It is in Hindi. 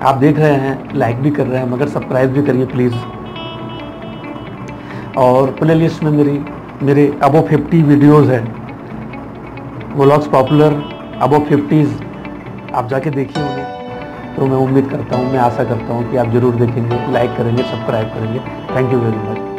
आप देख रहे हैं, लाइक भी कर रहे हैं, मगर सब्सक्राइब भी करिए प्लीज़। और प्ले लिस्ट में मेरे अबव 50 वीडियोस हैं, व्लॉग्स पॉपुलर अबव 50s, आप जाके देखिए उन्हें। तो मैं उम्मीद करता हूँ, मैं आशा करता हूँ कि आप ज़रूर देखेंगे, लाइक करेंगे, सब्सक्राइब करेंगे। Thank you very much.